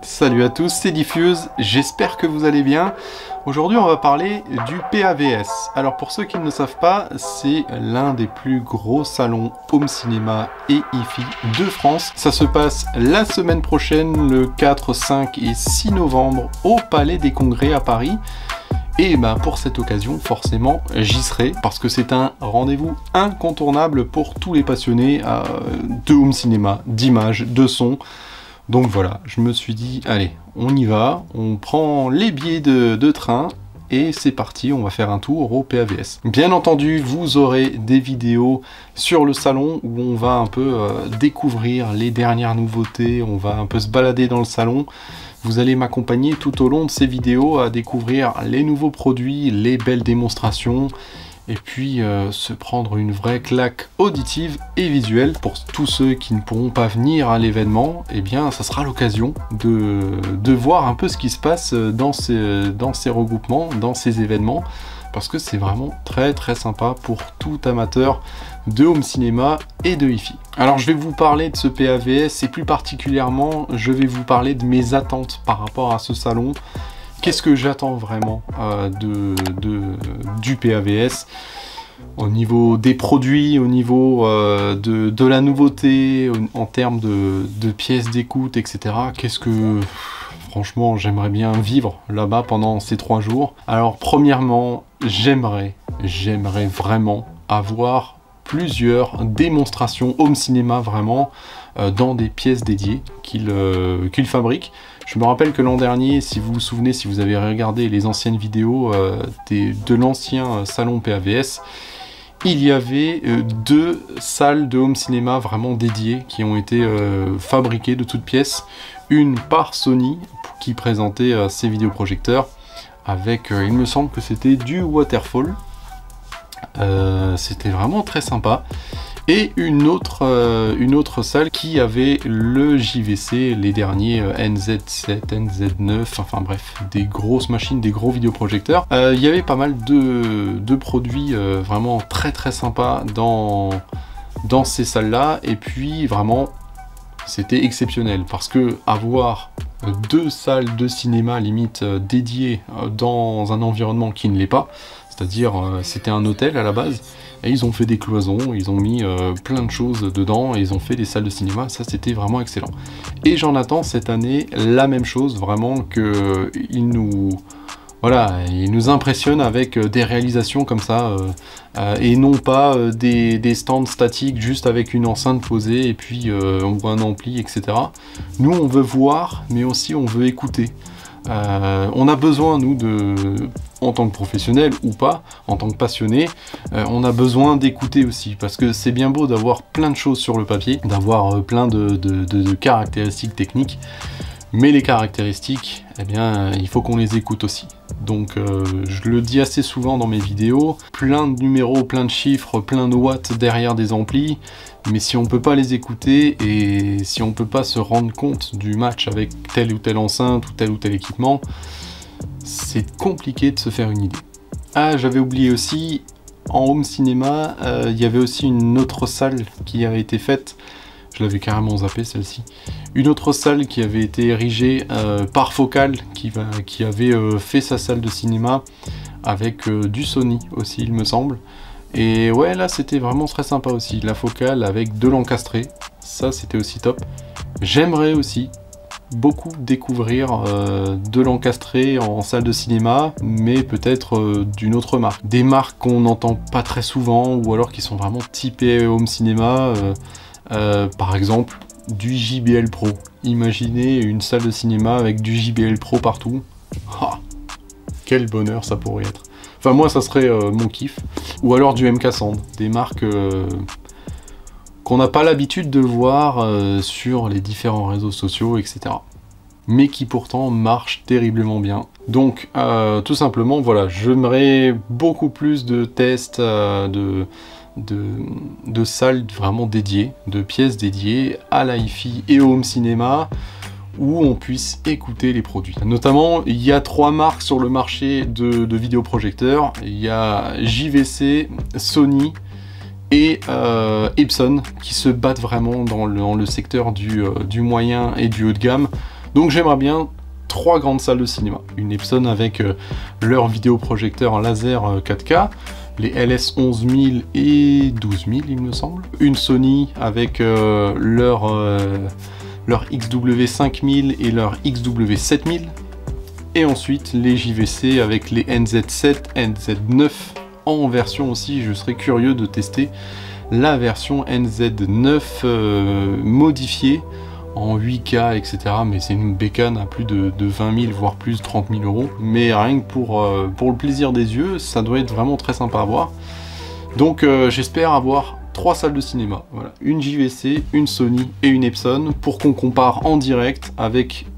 Salut à tous, c'est Diffuse, j'espère que vous allez bien. Aujourd'hui on va parler du PAVS. Alors pour ceux qui ne le savent pas, c'est l'un des plus gros salons home cinéma et hi-fi de France. Ça se passe la semaine prochaine, le 4, 5 et 6 novembre au Palais des Congrès à Paris. Et ben pour cette occasion, forcément, j'y serai parce que c'est un rendez-vous incontournable pour tous les passionnés de home cinéma, d'images, de son. Donc voilà, je me suis dit, allez, on y va, on prend les billets de train et c'est parti, on va faire un tour au PAVS. Bien entendu, vous aurez des vidéos sur le salon où on va un peu découvrir les dernières nouveautés, on va un peu se balader dans le salon. Vous allez m'accompagner tout au long de ces vidéos à découvrir les nouveaux produits, les belles démonstrations, et puis se prendre une vraie claque auditive et visuelle. Pour tous ceux qui ne pourront pas venir à l'événement, eh bien ça sera l'occasion de voir un peu ce qui se passe dans ces regroupements, dans ces événements, parce que c'est vraiment très sympa pour tout amateur de home cinéma et de hi-fi. Alors je vais vous parler de ce PAVS et plus particulièrement je vais vous parler de mes attentes par rapport à ce salon. Qu'est-ce que j'attends vraiment du PAVS au niveau des produits, au niveau de la nouveauté, en termes de pièces d'écoute, etc. Qu'est-ce que franchement j'aimerais bien vivre là-bas pendant ces 3 jours. Alors premièrement, j'aimerais vraiment avoir plusieurs démonstrations home cinéma vraiment dans des pièces dédiées qu'il fabrique. Je me rappelle que l'an dernier, si vous vous souvenez, si vous avez regardé les anciennes vidéos de l'ancien salon PAVS, il y avait 2 salles de home cinéma vraiment dédiées qui ont été fabriquées de toutes pièces. Une par Sony qui présentait ses vidéoprojecteurs avec, il me semble que c'était du Waterfall. C'était vraiment très sympa. Et une autre salle qui avait le JVC, les derniers NZ7, NZ9, enfin bref, des grosses machines, des gros vidéoprojecteurs. Il y avait pas mal de produits vraiment très sympas dans ces salles-là, et puis vraiment, c'était exceptionnel, parce que avoir 2 salles de cinéma limite dédiées dans un environnement qui ne l'est pas, c'est-à-dire c'était un hôtel à la base, et ils ont fait des cloisons, ils ont mis plein de choses dedans, et ils ont fait des salles de cinéma, ça c'était vraiment excellent. Et j'en attends cette année la même chose, vraiment qu'ils nous impressionnent avec des réalisations comme ça, et non pas des stands statiques juste avec une enceinte posée, et puis on voit un ampli, etc. Nous on veut voir, mais aussi on veut écouter. On a besoin, nous, en tant que professionnel ou pas, en tant que passionné, on a besoin d'écouter aussi, parce que c'est bien beau d'avoir plein de choses sur le papier, d'avoir plein de caractéristiques techniques, mais les caractéristiques, eh bien, il faut qu'on les écoute aussi. Donc, je le dis assez souvent dans mes vidéos, plein de numéros, plein de chiffres, plein de watts derrière des amplis, mais si on peut pas les écouter et si on peut pas se rendre compte du match avec telle ou telle enceinte ou tel équipement, c'est compliqué de se faire une idée. Ah, j'avais oublié aussi, en home cinéma, il y avait aussi une autre salle qui avait été faite, je l'avais carrément zappé celle-ci, une autre salle qui avait été érigée par Focal, qui avait fait sa salle de cinéma avec du Sony aussi, il me semble. Et ouais, là c'était vraiment très sympa aussi, la Focale avec de l'encastré, ça c'était aussi top. J'aimerais aussi beaucoup découvrir de l'encastré en salle de cinéma, mais peut-être d'une autre marque. Des marques qu'on n'entend pas très souvent, ou alors qui sont vraiment typées home cinéma, par exemple du JBL Pro. Imaginez une salle de cinéma avec du JBL Pro partout. Ah, quel bonheur ça pourrait être. Enfin moi ça serait mon kiff. Ou alors du MK100, des marques qu'on n'a pas l'habitude de voir sur les différents réseaux sociaux, etc. Mais qui pourtant marchent terriblement bien. Donc tout simplement, voilà, j'aimerais beaucoup plus de tests, de salles vraiment dédiées, de pièces dédiées à la hi-fi et au home cinéma, où on puisse écouter les produits. Notamment, il y a 3 marques sur le marché de vidéoprojecteurs. Il y a JVC, Sony et Epson qui se battent vraiment dans le secteur du moyen et du haut de gamme. Donc j'aimerais bien 3 grandes salles de cinéma. Une Epson avec leur vidéoprojecteur laser 4K, les LS11000 et 12000 il me semble. Une Sony avec leur XW5000 et leur XW7000. Et ensuite les JVC avec les NZ7, NZ9 en version aussi. Je serais curieux de tester la version NZ9 modifiée en 8K, etc. Mais c'est une bécane à plus de 20 000, voire plus de 30 000 euros. Mais rien que pour le plaisir des yeux, ça doit être vraiment très sympa à voir. Donc j'espère avoir 3 salles de cinéma. Voilà. Une JVC, une Sony et une Epson pour qu'on compare en direct avec,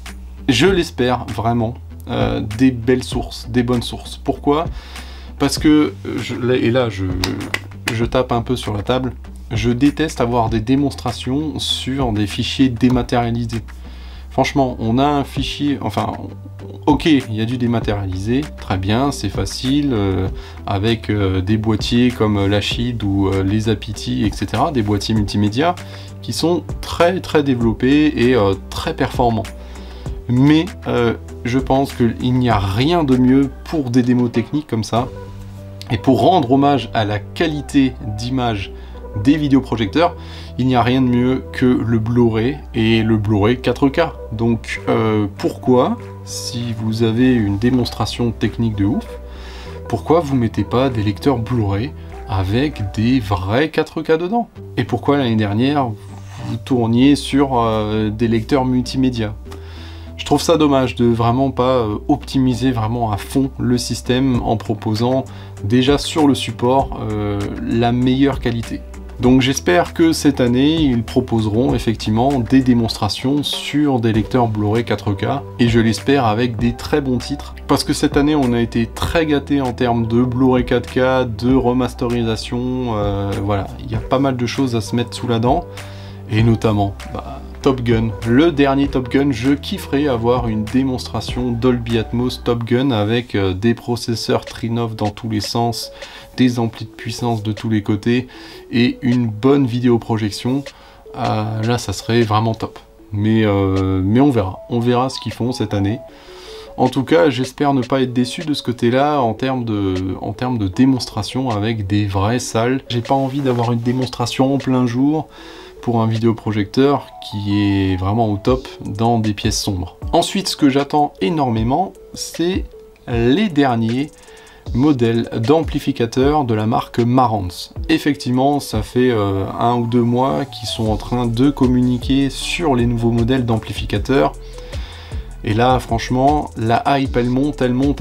je l'espère vraiment, des belles sources, des bonnes sources. Pourquoi? Parce que, et là je tape un peu sur la table, je déteste avoir des démonstrations sur des fichiers dématérialisés. Franchement, on a un fichier, enfin, ok, il y a du dématérialisé, très bien, c'est facile, avec des boîtiers comme l'Achid ou les Apiti, etc., des boîtiers multimédia qui sont très développés et très performants. Mais je pense qu'il n'y a rien de mieux pour des démos techniques comme ça, et pour rendre hommage à la qualité d'image des vidéoprojecteurs, il n'y a rien de mieux que le Blu-ray et le Blu-ray 4K. Donc pourquoi, si vous avez une démonstration technique de ouf, pourquoi vous mettez pas des lecteurs Blu-ray avec des vrais 4K dedans? Et pourquoi l'année dernière vous tourniez sur des lecteurs multimédia? Je trouve ça dommage de vraiment pas optimiser vraiment à fond le système en proposant déjà sur le support la meilleure qualité. Donc j'espère que cette année, ils proposeront effectivement des démonstrations sur des lecteurs Blu-ray 4K, et je l'espère avec des très bons titres, parce que cette année on a été très gâtés en termes de Blu-ray 4K, de remasterisation, voilà, il y a pas mal de choses à se mettre sous la dent, et notamment Top Gun, le dernier Top Gun. Je kifferais avoir une démonstration Dolby Atmos Top Gun avec des processeurs Trinos dans tous les sens, des amplis de puissance de tous les côtés et une bonne vidéoprojection. Là ça serait vraiment top, mais on verra ce qu'ils font cette année. En tout cas, j'espère ne pas être déçu de ce côté-là en termes de démonstration avec des vraies salles. J'ai pas envie d'avoir une démonstration en plein jour pour un vidéoprojecteur qui est vraiment au top dans des pièces sombres. Ensuite, ce que j'attends énormément, c'est les derniers modèles d'amplificateurs de la marque Marantz. Effectivement, ça fait 1 ou 2 mois qu'ils sont en train de communiquer sur les nouveaux modèles d'amplificateurs. Et là, franchement, la hype, elle monte,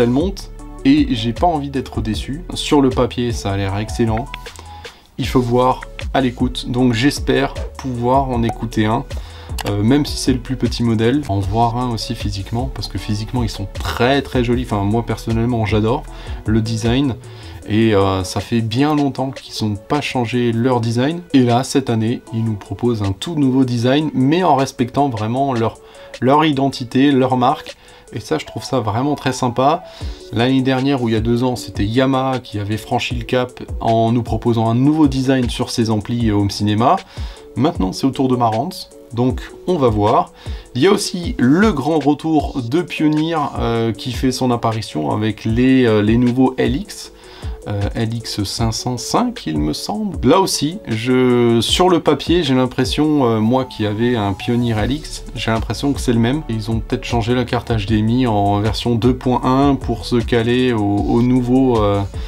et j'ai pas envie d'être déçu. Sur le papier, ça a l'air excellent. Il faut voir à l'écoute, donc j'espère pouvoir en écouter un, même si c'est le plus petit modèle, en voir un aussi physiquement, parce que physiquement ils sont très jolis. Enfin, moi personnellement j'adore le design, et ça fait bien longtemps qu'ils n'ont pas changé leur design, et là cette année ils nous proposent un tout nouveau design, mais en respectant vraiment leur identité, leur marque. Et ça, je trouve ça vraiment très sympa. L'année dernière, ou il y a 2 ans, c'était Yamaha qui avait franchi le cap en nous proposant un nouveau design sur ses amplis home cinéma. Maintenant, c'est au tour de Marantz, donc on va voir. Il y a aussi le grand retour de Pioneer qui fait son apparition avec les nouveaux LX. LX 505 il me semble. Là aussi, sur le papier, j'ai l'impression, moi qui avais un Pioneer LX, j'ai l'impression que c'est le même. Ils ont peut-être changé la carte HDMI en version 2.1 pour se caler au nouveau,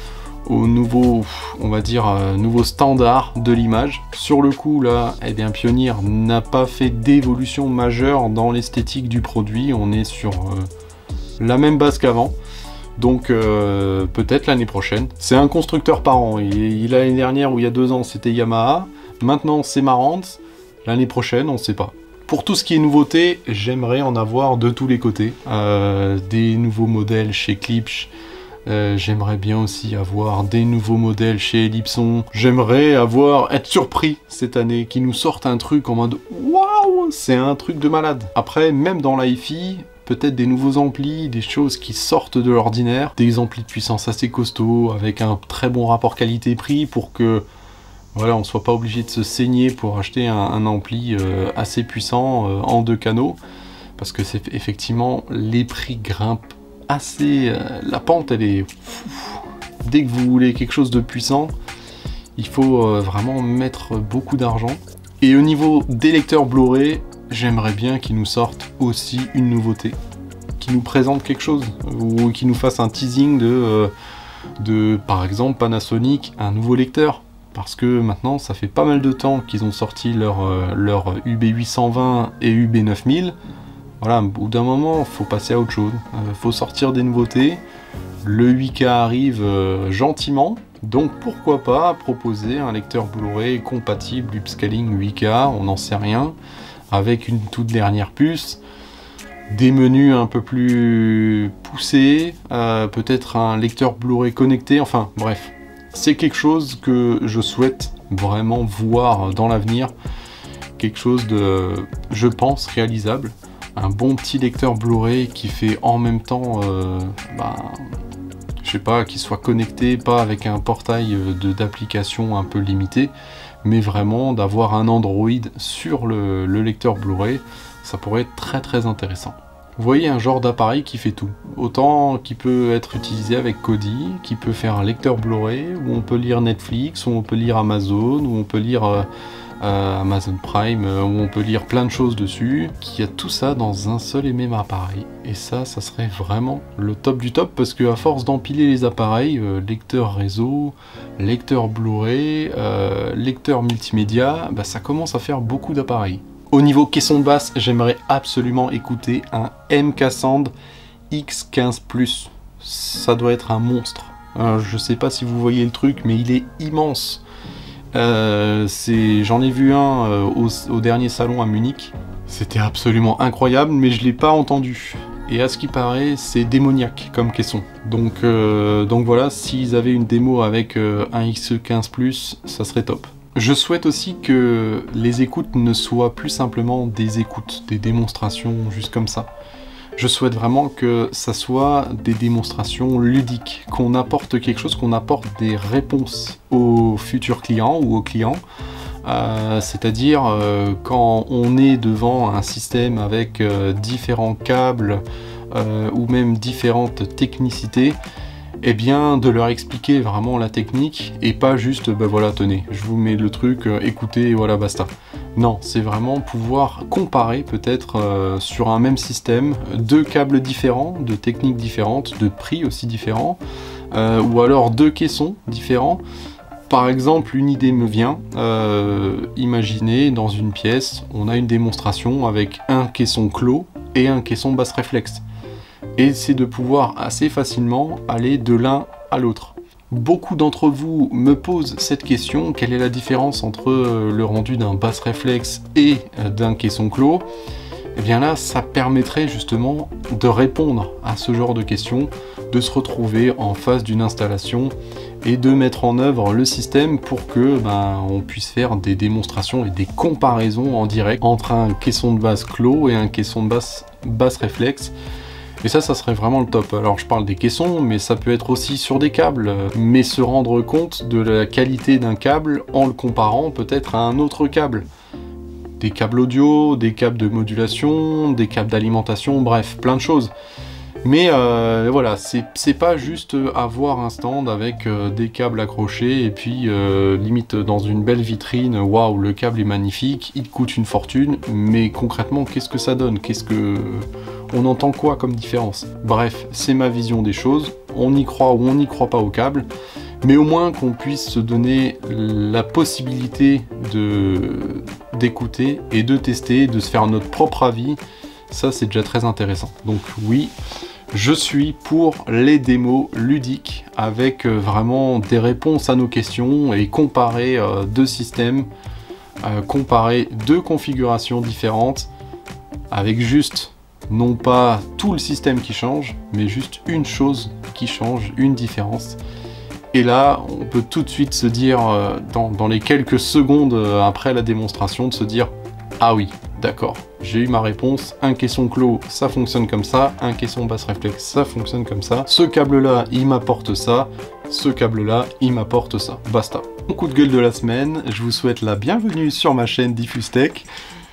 on va dire, nouveau standard de l'image. Sur le coup là, eh bien Pioneer n'a pas fait d'évolution majeure dans l'esthétique du produit. On est sur la même base qu'avant. Donc peut-être l'année prochaine. C'est un constructeur par an. L'année dernière ou il y a 2 ans c'était Yamaha. Maintenant c'est Marantz. L'année prochaine on ne sait pas. Pour tout ce qui est nouveauté, j'aimerais en avoir de tous les côtés. Des nouveaux modèles chez Klipsch. J'aimerais bien aussi avoir des nouveaux modèles chez Ellipson. J'aimerais être surpris cette année, qu'ils nous sortent un truc en mode waouh, c'est un truc de malade. Après, même dans l'hi-fi, peut-être des nouveaux amplis, des choses qui sortent de l'ordinaire, des amplis de puissance assez costauds, avec un très bon rapport qualité-prix pour que voilà, on ne soit pas obligé de se saigner pour acheter un ampli assez puissant en 2 canaux. parce que c'est effectivement les prix grimpent assez, la pente elle est, dès que vous voulez quelque chose de puissant, il faut vraiment mettre beaucoup d'argent. Et au niveau des lecteurs Blu-ray, j'aimerais bien qu'ils nous sortent aussi une nouveauté, qu'ils nous présentent quelque chose, ou qu'ils nous fassent un teasing de par exemple Panasonic, un nouveau lecteur. Parce que maintenant, ça fait pas mal de temps qu'ils ont sorti leur UB820 et UB9000. Voilà, au bout d'un moment, faut passer à autre chose. Faut sortir des nouveautés. Le 8K arrive gentiment. Donc pourquoi pas proposer un lecteur Blu-ray compatible upscaling 8K, on n'en sait rien, avec une toute dernière puce, des menus un peu plus poussés, peut-être un lecteur Blu-ray connecté, enfin bref. C'est quelque chose que je souhaite vraiment voir dans l'avenir, quelque chose de, je pense, réalisable. Un bon petit lecteur Blu-ray qui fait en même temps, je sais pas, qui soit connecté, pas avec un portail d'application un peu limité, mais vraiment d'avoir un Android sur le lecteur Blu-ray, ça pourrait être très très intéressant. Vous voyez, un genre d'appareil qui fait tout. Autant qui peut être utilisé avec Kodi, qui peut faire un lecteur Blu-ray, où on peut lire Netflix, où on peut lire Amazon, où on peut lire Amazon Prime, où on peut lire plein de choses dessus, qui a tout ça dans un seul et même appareil. Et ça serait vraiment le top du top, parce que à force d'empiler les appareils, lecteur réseau, lecteur Blu-ray, lecteur multimédia, ça commence à faire beaucoup d'appareils. Au niveau caisson de basse, j'aimerais absolument écouter un MK Sound X15+. Ça doit être un monstre. Je sais pas si vous voyez le truc, mais il est immense. J'en ai vu un au dernier salon à Munich. C'était absolument incroyable, mais je l'ai pas entendu. Et à ce qui paraît, c'est démoniaque comme caisson. Donc voilà, s'ils avaient une démo avec un X15+, ça serait top. Je souhaite aussi que les écoutes ne soient plus simplement des écoutes, des démonstrations juste comme ça. Je souhaite vraiment que ça soit des démonstrations ludiques, qu'on apporte quelque chose, qu'on apporte des réponses aux futurs clients ou aux clients. C'est-à-dire quand on est devant un système avec différents câbles ou même différentes technicités, eh bien de leur expliquer vraiment la technique et pas juste voilà, tenez, je vous mets le truc, écoutez, voilà, basta. Non, c'est vraiment pouvoir comparer peut-être sur un même système deux câbles différents, de techniques différentes, de prix aussi différents, ou alors deux caissons différents. Par exemple, une idée me vient, imaginez dans une pièce, on a une démonstration avec un caisson clos et un caisson basse réflexe. Et c'est de pouvoir assez facilement aller de l'un à l'autre. Beaucoup d'entre vous me posent cette question, quelle est la différence entre le rendu d'un basse réflexe et d'un caisson clos? Et bien là, ça permettrait justement de répondre à ce genre de questions, de se retrouver en face d'une installation et de mettre en œuvre le système pour que on puisse faire des démonstrations et des comparaisons en direct entre un caisson de basse clos et un caisson de basse réflexe. Et ça serait vraiment le top. Alors je parle des caissons, mais ça peut être aussi sur des câbles, mais se rendre compte de la qualité d'un câble en le comparant peut-être à un autre câble. Des câbles audio, des câbles de modulation, des câbles d'alimentation, bref, plein de choses. Mais voilà, c'est pas juste avoir un stand avec des câbles accrochés et puis limite dans une belle vitrine, waouh, le câble est magnifique, il coûte une fortune, mais concrètement, qu'est-ce que ça donne? On entend quoi comme différence? Bref, c'est ma vision des choses, on y croit ou on n'y croit pas au câble, mais au moins qu'on puisse se donner la possibilité d'écouter et de tester, de se faire notre propre avis, ça c'est déjà très intéressant. Donc oui, je suis pour les démos ludiques avec vraiment des réponses à nos questions et comparer deux systèmes, comparer deux configurations différentes avec juste non pas tout le système qui change, mais juste une chose qui change, une différence. Et là, on peut tout de suite se dire, dans les quelques secondes après la démonstration, de se dire « Ah oui, d'accord, j'ai eu ma réponse, un caisson clos, ça fonctionne comme ça, un caisson basse réflexe, ça fonctionne comme ça, ce câble-là, il m'apporte ça, ce câble-là, il m'apporte ça. » Basta. Mon coup de gueule de la semaine, je vous souhaite la bienvenue sur ma chaîne Diffuse Tech.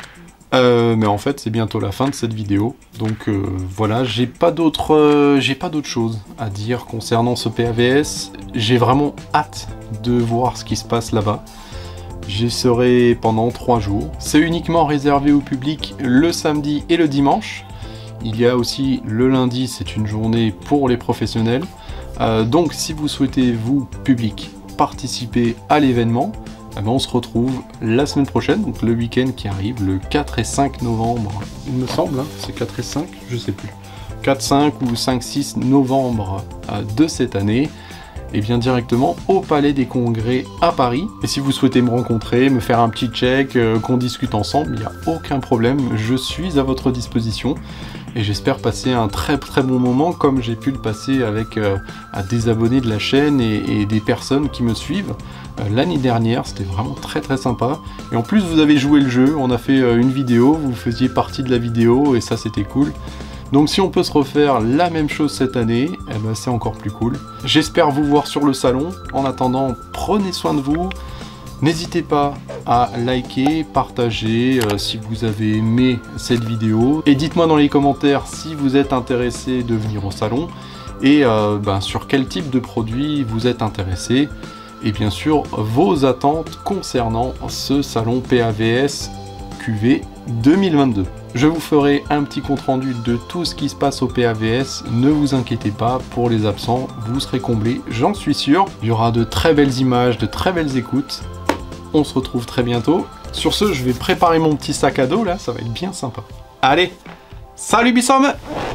Mais en fait c'est bientôt la fin de cette vidéo, donc voilà, j'ai pas d'autre chose à dire concernant ce PAVS. J'ai vraiment hâte de voir ce qui se passe là-bas. J'y serai pendant 3 jours. C'est uniquement réservé au public le samedi et le dimanche. Il y a aussi le lundi, c'est une journée pour les professionnels. Donc si vous souhaitez, vous, public, participer à l'événement, eh ben, on se retrouve la semaine prochaine, donc le week-end qui arrive, le 4 et 5 novembre, il me semble, hein, c'est 4 et 5, je sais plus. 4, 5 ou 5, 6 novembre de cette année. Et bien directement au Palais des Congrès à Paris. Et si vous souhaitez me rencontrer, me faire un petit check, qu'on discute ensemble, il n'y a aucun problème, je suis à votre disposition. Et j'espère passer un très bon moment comme j'ai pu le passer avec des abonnés de la chaîne et des personnes qui me suivent. L'année dernière, c'était vraiment très sympa. Et en plus, vous avez joué le jeu, on a fait une vidéo, vous faisiez partie de la vidéo et ça c'était cool. Donc si on peut se refaire la même chose cette année, eh ben, c'est encore plus cool. J'espère vous voir sur le salon. En attendant, prenez soin de vous. N'hésitez pas à liker, partager si vous avez aimé cette vidéo. Et dites-moi dans les commentaires si vous êtes intéressé de venir au salon et sur quel type de produit vous êtes intéressé. Et bien sûr, vos attentes concernant ce salon PAVS QV 2022. Je vous ferai un petit compte rendu de tout ce qui se passe au PAVS, ne vous inquiétez pas, pour les absents, vous serez comblés, j'en suis sûr. Il y aura de très belles images, de très belles écoutes. On se retrouve très bientôt. Sur ce, je vais préparer mon petit sac à dos là, ça va être bien sympa. Allez, salut Bissom!